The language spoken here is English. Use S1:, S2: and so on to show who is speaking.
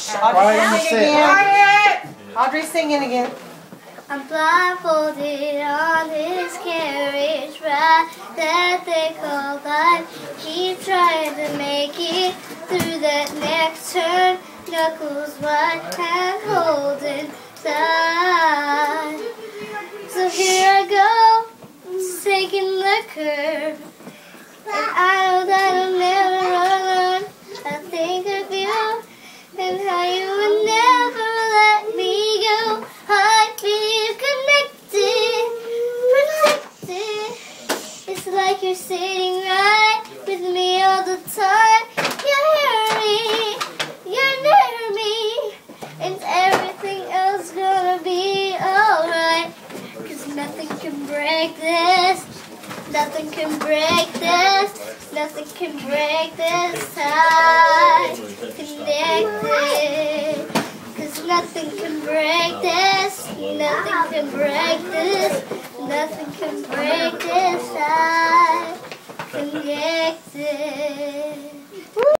S1: Audrey's singing again. Audrey's singing again.
S2: I'm blindfolded on this carriage ride that they call life. Keep trying to make it through that next turn. Knuckles wide, hand holding tight. So here I go, just taking the curve. And I know that I'll never run. I think of you and how you would never let me go. I feel connected, protected. It's like you're sitting right with me all the time. You're hear me, you're near me, and everything else gonna be alright. 'Cause nothing can break this. Nothing can break this, nothing can break this tie. Connected, 'cause nothing can break this, nothing can break this, nothing can break this tie. Connected.